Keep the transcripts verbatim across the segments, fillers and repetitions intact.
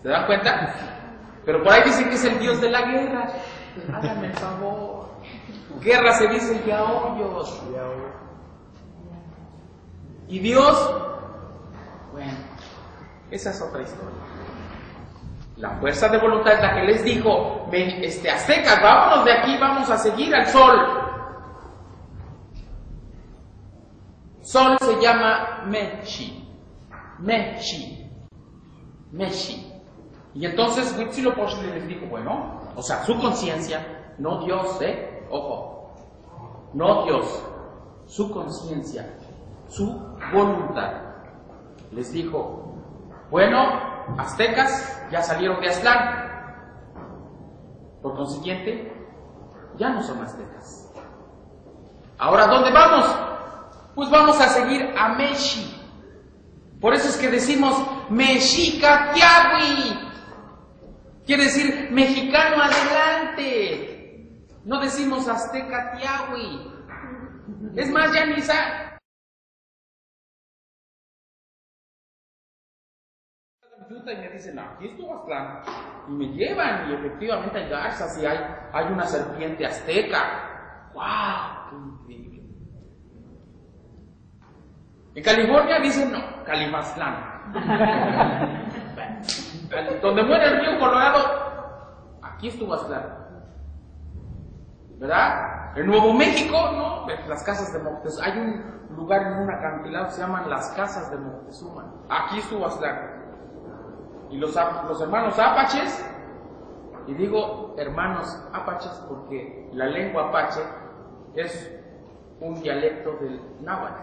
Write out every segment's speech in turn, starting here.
¿Se dan cuenta? Pero por ahí dicen que es el dios de la guerra. Háganme el favor. Guerra se dice yahoyos. Y Dios, bueno, esa es otra historia. La fuerza de voluntad es la que les dijo, este, aztecas, vámonos de aquí, vamos a seguir al sol. Sol se llama Mechi. Mechi. Mechi. Y entonces Huitzilopochtli les dijo, bueno, o sea, su conciencia, no Dios, ¿eh? Ojo. No Dios, su conciencia, su voluntad. Les dijo, bueno, aztecas ya salieron de Aztlán. Por consiguiente, ya no son aztecas. Ahora, ¿dónde vamos? Pues vamos a seguir a Mechi. Por eso es que decimos Mexica Tiahui. Quiere decir mexicano adelante. No decimos azteca Tiahui. Es más, ya ni sa- y me dicen, aquí estuvo Aztlán. Y me llevan, y efectivamente hay garzas y hay, hay una serpiente azteca. ¡Wow! ¡Qué increíble! En California dicen, no, Califastlán. Donde muere el río Colorado, aquí estuvo Aztlán. ¿Verdad? En Nuevo México, no, las casas de Moctezuma. Hay un lugar en un acantilado que se llaman las casas de Moctezuma. Aquí estuvo Aztlán. Y los, los hermanos apaches, y digo hermanos apaches porque la lengua apache es un dialecto del náhuatl.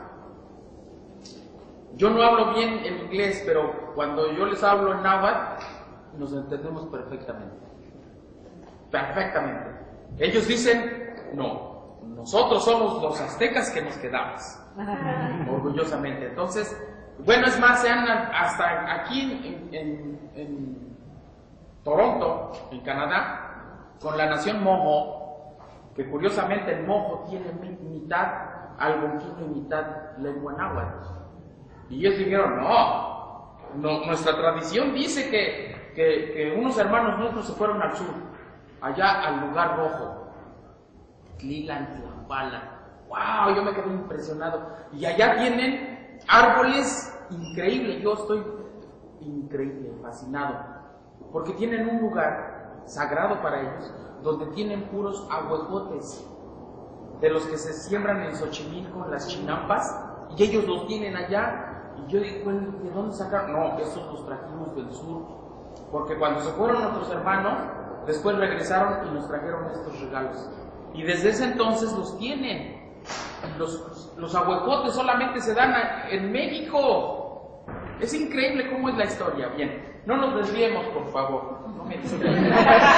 Yo no hablo bien el inglés, pero cuando yo les hablo en náhuatl, nos entendemos perfectamente. Perfectamente. Ellos dicen, no, nosotros somos los aztecas que nos quedamos. Orgullosamente. Entonces, bueno, es más, se han hasta aquí en, en, en Toronto, en Canadá, con la nación Mojo, que curiosamente el Mojo tiene mitad algonquino y mitad lengua náhuatl. Y ellos dijeron, no, no, nuestra tradición dice que, que, que unos hermanos nuestros se fueron al sur, allá al lugar rojo, Tlilan, Tlampala. ¡Wow! Yo me quedé impresionado. Y allá tienen árboles increíbles. Yo estoy increíble, fascinado, porque tienen un lugar sagrado para ellos, donde tienen puros ahuejotes, de los que se siembran en Xochimilco, en las chinampas, y ellos los tienen allá. Y yo digo, ¿de dónde sacaron? No, esos los trajimos del sur, porque cuando se fueron nuestros hermanos, después regresaron y nos trajeron estos regalos. Y desde ese entonces los tienen. Los, los ahuejotes solamente se dan a, en México. Es increíble cómo es la historia. Bien, no nos desviemos, por favor. No me distraigan.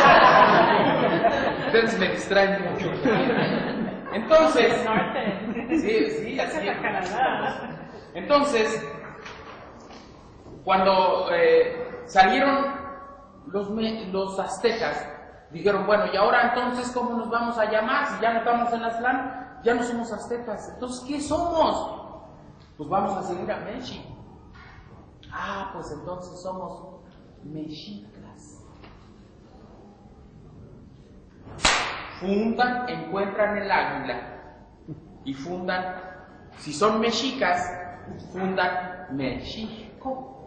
Ustedes me distraen mucho. Entonces, sí, sí, así es. Entonces, cuando eh, salieron los, los aztecas, dijeron, bueno, y ahora entonces, ¿cómo nos vamos a llamar? Si ya no estamos en Aztlán, ya no somos aztecas. Entonces, ¿qué somos? Pues vamos a seguir a Mechi. Ah, pues entonces somos mexicas. Fundan, encuentran el águila y fundan, si son mexicas, fundan México.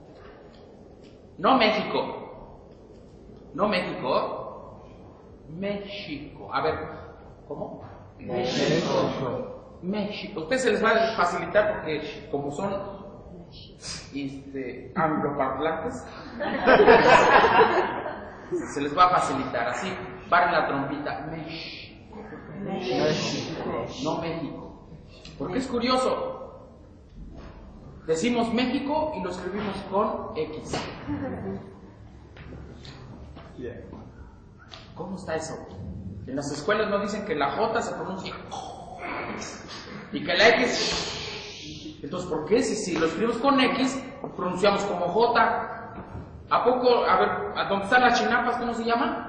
No México. No México. México. A ver, ¿cómo? México. México. Ustedes se les va a facilitar porque como son este, angloparlantes, se les va a facilitar. Así, paren la trompita. México. México. No México. Porque es curioso. Decimos México y lo escribimos con X. ¿Cómo está eso? En las escuelas no dicen que la J se pronuncia y que la X. Entonces, ¿por qué? Si, si lo escribimos con X, lo pronunciamos como J. ¿A poco? A ver, ¿a dónde están las chinampas? ¿Cómo se llaman?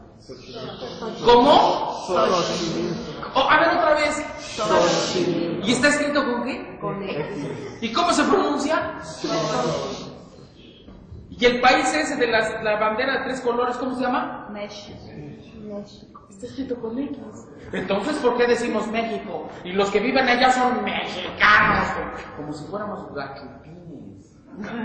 ¿Cómo? Oh, a ver otra vez. ¿Y está escrito con qué? Con X. ¿Y cómo se pronuncia? Y el país ese de las, la bandera de tres colores, ¿cómo se llama? México. Está escrito con X. Entonces, ¿por qué decimos México? Y los que viven allá son mexicanos, como si fuéramos gachupines.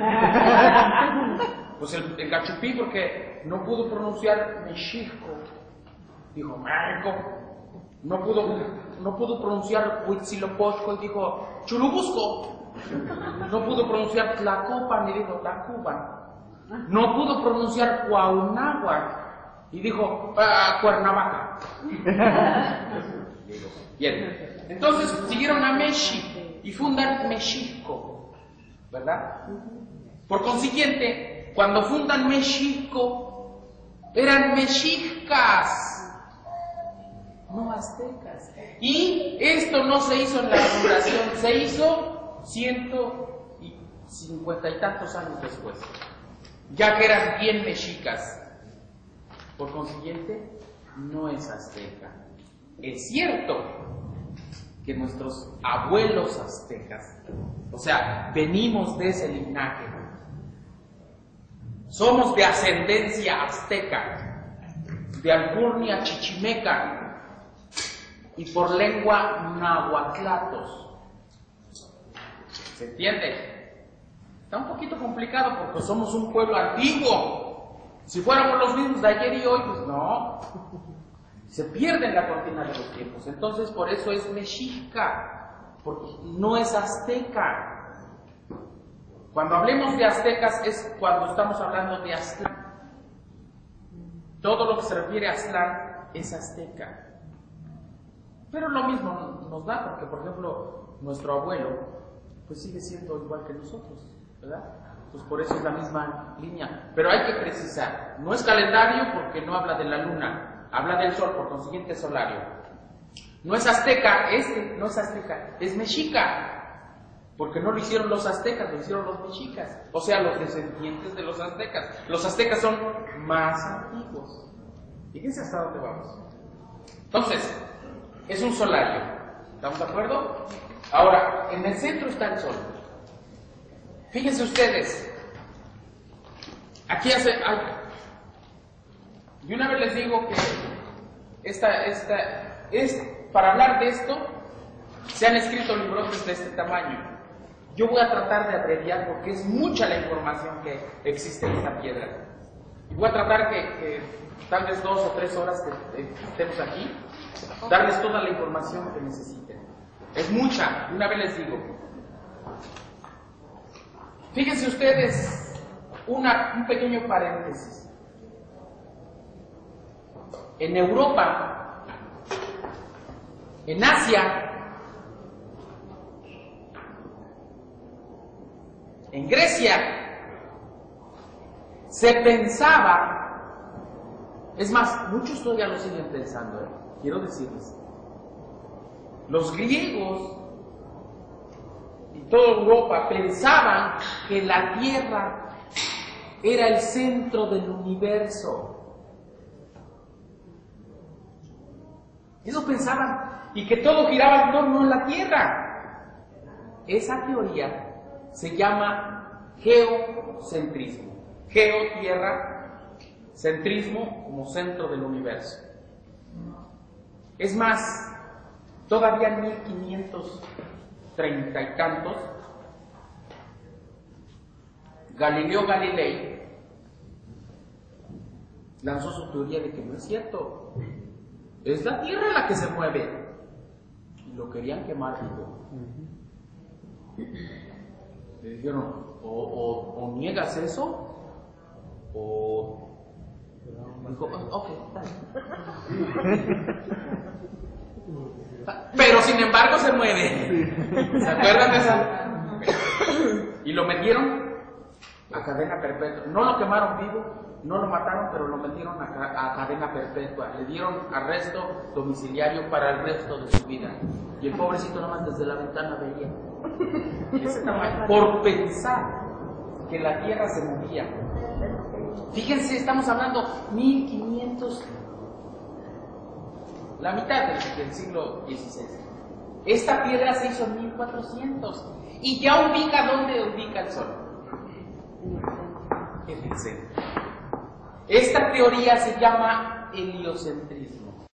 Pues el, el gachupín, porque no pudo pronunciar México, dijo México. No pudo, no pudo pronunciar Huitzilopochtli y dijo Churubusco. No pudo pronunciar Tlacopan y dijo Tacuban. No pudo pronunciar Cuauhnáhuac y dijo ah, Cuernavaca. Bien, entonces siguieron a México y fundan México, ¿verdad? Por consiguiente, cuando fundan México, eran mexicas, no aztecas. Y esto no se hizo en la fundación, se hizo ciento cincuenta y tantos años después, ya que eran bien mexicas. Por consiguiente, no es azteca. Es cierto que nuestros abuelos aztecas, o sea, venimos de ese linaje, somos de ascendencia azteca, de alcurnia chichimeca y por lengua nahuatlatos. ¿Se entiende? Está un poquito complicado porque somos un pueblo antiguo. Si fuéramos los mismos de ayer y hoy, pues no. Se pierde en la cortina de los tiempos. Entonces, por eso es mexica, porque no es azteca. Cuando hablemos de aztecas es cuando estamos hablando de Aztlán. Todo lo que se refiere a Aztlán es azteca. Pero lo mismo nos da, porque por ejemplo, nuestro abuelo, pues sigue siendo igual que nosotros, ¿verdad? Pues por eso es la misma línea. Pero hay que precisar, no es calendario porque no habla de la luna, habla del sol, por consiguiente es solario. No es azteca, este no es azteca, es mexica, porque no lo hicieron los aztecas, lo hicieron los mexicas, o sea, los descendientes de los aztecas. Los aztecas son más antiguos. Fíjense hasta dónde vamos. Entonces, es un solario, ¿estamos de acuerdo? Ahora, en el centro está el sol. Fíjense ustedes, aquí hace algo. Y una vez les digo que esta, esta, es, para hablar de esto, se han escrito libros de este tamaño. Yo voy a tratar de abreviar porque es mucha la información que existe en esta piedra. Y voy a tratar que, que tal vez dos o tres horas que estemos aquí, darles toda la información que necesiten. Es mucha, una vez les digo. Fíjense ustedes, una, un pequeño paréntesis. En Europa, en Asia, en Grecia, se pensaba, es más, muchos todavía lo siguen pensando, ¿eh? Quiero decirles, los griegos y toda Europa pensaban que la Tierra era el centro del universo. Eso pensaban, y que todo giraba en torno a la Tierra. Esa teoría se llama geocentrismo. Geo, tierra, centrismo como centro del universo. Es más, todavía en mil quinientos treinta y tantos, Galileo Galilei lanzó su teoría de que no es cierto, es la Tierra la que se mueve, y lo querían quemar vivo. Le dijeron, o, o, o niegas eso, o... Dijo, ok, pero sin embargo se mueve. ¿Se acuerdan de eso? Y lo metieron a cadena perpetua. No lo quemaron vivo, no lo mataron, pero lo metieron a, a cadena perpetua. Le dieron arresto domiciliario para el resto de su vida. Y el pobrecito nomás desde la ventana veía. Ese tamaño, por pensar que la Tierra se movía. Fíjense, estamos hablando mil quinientos, la mitad del, del siglo dieciséis. Esta piedra se hizo en mil cuatrocientos y ya ubica dónde ubica el Sol. en el centro. Esta teoría se llama heliocentrismo.